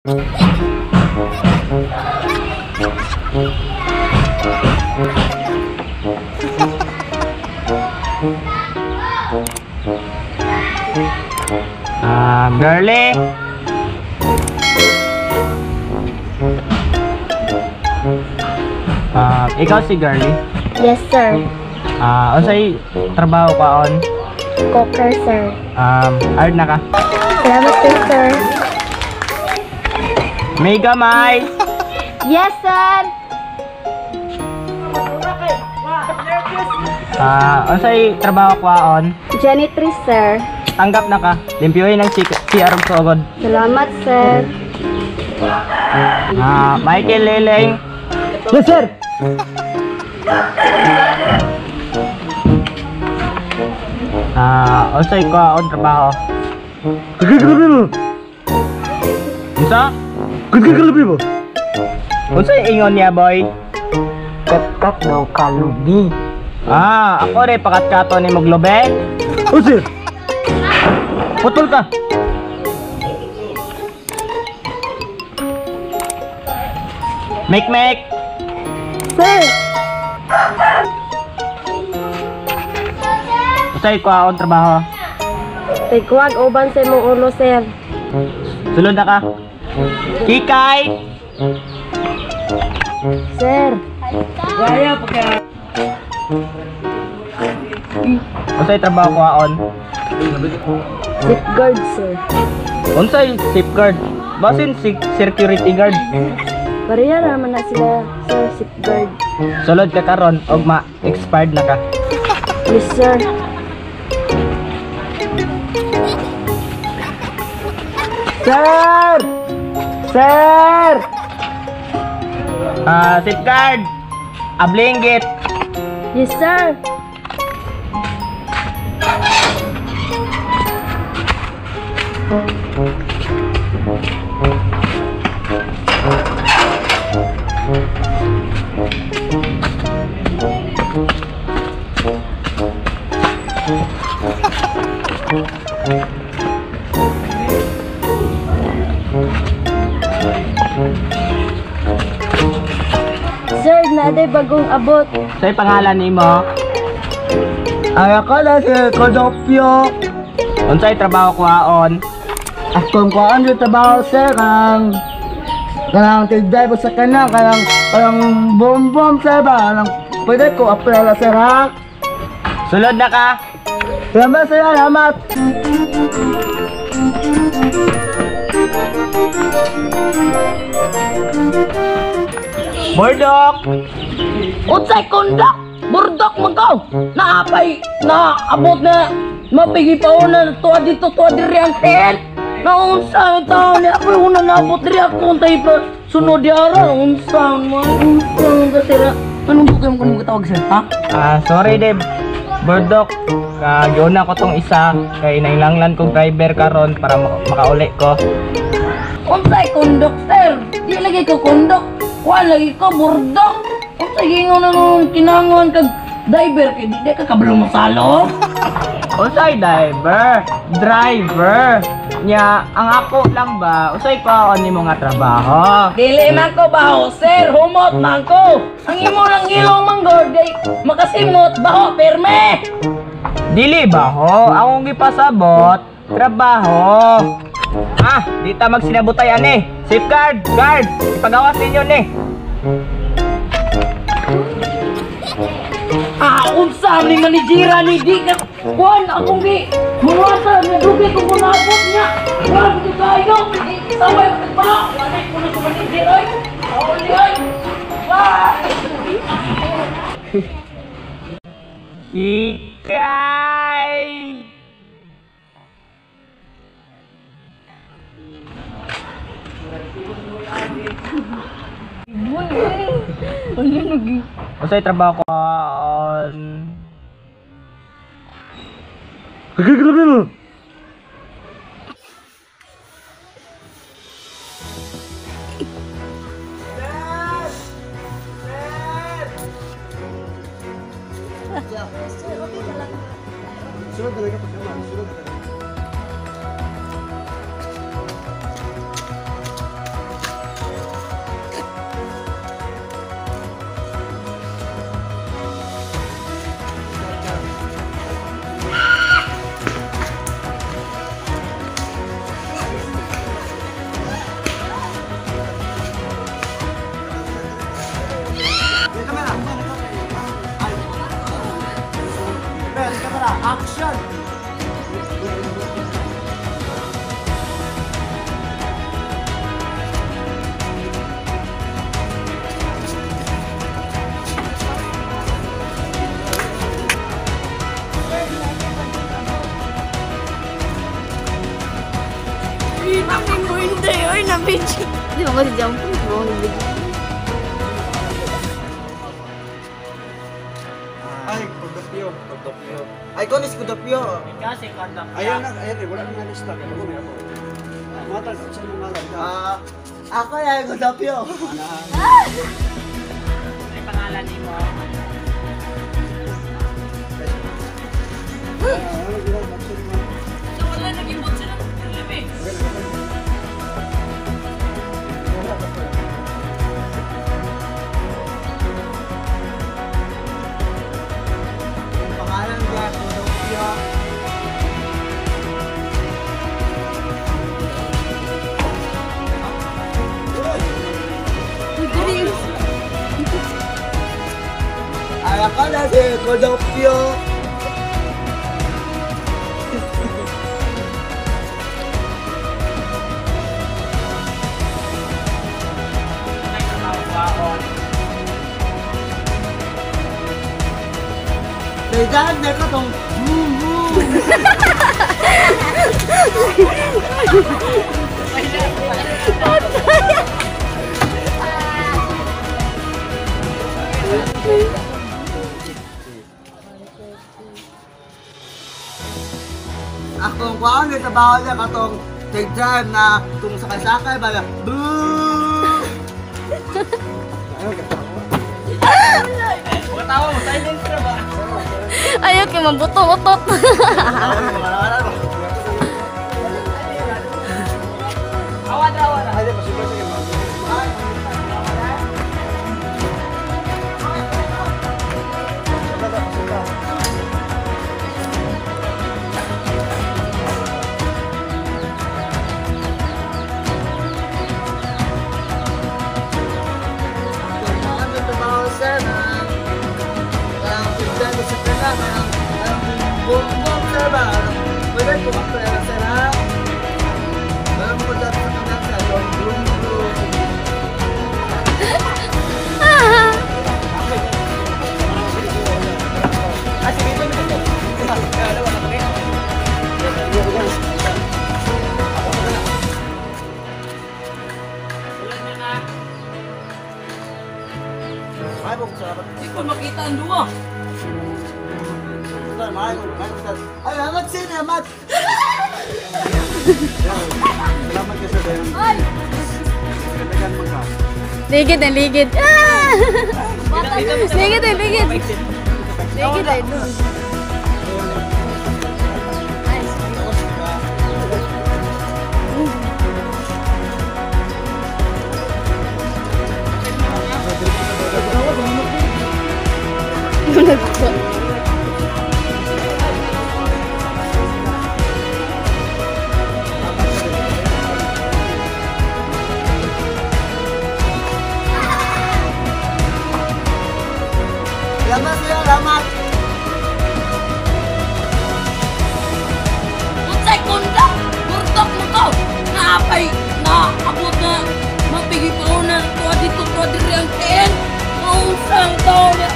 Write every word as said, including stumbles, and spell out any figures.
Um, girly. Um, ikaw si girly? Yes, sir. Ah, uh, unsay trabaho ka on? Coker, sir. Um, hard na ka? Salamat po, sir. May gamay! Yes, sir. Ah, uh, unsay trabaho ka on? Janitress, sir. Tanggap na ka. Limpyuhin ang C R ko agad. Salamat, sir. Ah, Michael Leleng. Yes, sir. Ah, unsay ka on trabaho? Kagagalabi mo. Unsa? Kagagalabi mo. Unsay ingon niya, boy? Katkak daw kalubi. Ah, ako rin pakat-kato ni Moglobe. O sir. Putol ka. Make make. Sir. Unsay ka on trabaho? Tigwag uban sa imong ulo, sir. Sulod na ka. Kikay. Sir. Kaya pagka. Unsay trabaho ko on? Safeguard, sir. Unsay safeguard? Basin si security guard. Pareha naman na sila, sir. Safeguard. Sulod ka karon og ma-expired na ka. Yes, sir. Sir! Sir! Ah, safeguard. Ablinggit. Yes, sir. Sir, naday bagong abot. Sa'y pangalan nimo? Ay ako na si Kodopyo. Unsay trabaho ko on? Akong kuhaan yung trabaho sir. Kanang kanang tigday po sa kanang. Kanang kanang bom bom sir ba. Kanang pwede ko apply la sir ha. Sulod na ka. Salamat sir. Salamat. Bordok. Unsay kondak? Burdok man ko. Naapay na abot na mapigi pa una tuwa dito tuwa diri ang tent. Naunsa ta ni ako una naabot diri ako untay pa sunod di ara unsa man unsa ka sira. Anong bukay mo kuno tawag sir ha? Ah, sorry Deb. Bordok. Kagyon na ko tong isa kay nailanglan kong driver karon para mak- makauli ko. Unsay kondok sir? Di lagi ko kondok. Wa lagi ko burdok. Unsay gingon na nung kinangon kag driver kay di ka kabalo masalo. Usay driver, driver. Nya ang ako lang ba? Usay ko on nimo nga trabaho. Dili man ko baho, sir. Humot man ko. Ang imo lang ilong manggod kay makasimot baho perme. Dili ba ho? Akong gipasabot trabaho. Ah, di ta magsinabutay ani. Safeguard, guard. Ipagawas ninyo ni. Ah, unsa ni manijira ni di ka kuan akong gi muwasa na dugi ko muna abot niya. Kuan ko kayo. Sabay ko ba? Wala ko na ko manijira. Oli ay. Wah. Ikay. Usay trabaho ko on. Kagagalabi mo. Sunod talaga pagkaman. Sunod talaga. Di ba ko si Jump? Di ba ko ni Big? Ay, kudapyo, kudapyo. Ay, konis kudapyo. Kasi kondak. Ayun na, ayun, eh, wala nang lista. Ano mo ako? Matag, saan yung malag? Ah, ako ay kudapyo. May pangalan ni mo. So wala nag-ibot sila. Labi. Pangalan niya, kudapyo. Ay, ako na si kudapyo. May trabaho. Kailangan na ka tong boom boom. Akong kuhaan na trabaho niya katong take drive na kung sakay-sakay ba na boom. Mga tao mo, silence ka ba? Ayaw kayo mabutong-utot. Awad, awad. Pwede ko mag-pera sa lang. Alam mo dapat sa kanang sa long room room. Ah, sige, ito, ito, ito. Dalawa na kami. Ulan na na. Ay, kung sarap. Hindi ko makita ang duwa. Ay, ay, hangat sila, mat. Salamat ka sa dayan. Katagan mo ka. Ligid na ligid. Ah! Ligid na ligid. Ligid na ito. Salamat sila, salamat. Unsay kunda, burdok mo ko. Naapay, naabot na. Mapigi pa ko na tuwa dito, tuwa diri ang tiin. Naunsang tao na